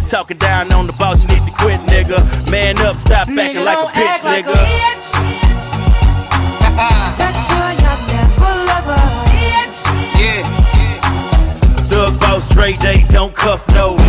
talking down on the boss, you need to quit, nigga. Man up, stop acting like a bitch, nigga. That's why I never love her. Yeah. Thug boss, Dre Day, don't cuff no.